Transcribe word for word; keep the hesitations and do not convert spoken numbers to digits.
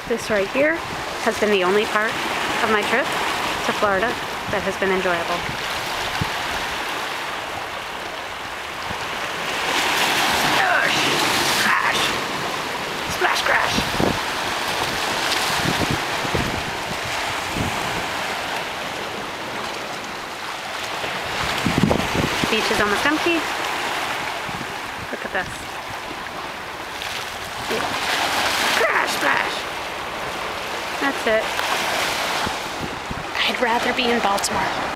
This right here has been the only part of my trip to Florida that has been enjoyable. Splash! Splash crash! The beach is almost empty. Look at this. Crash, splash! That's it. I'd rather be in Baltimore.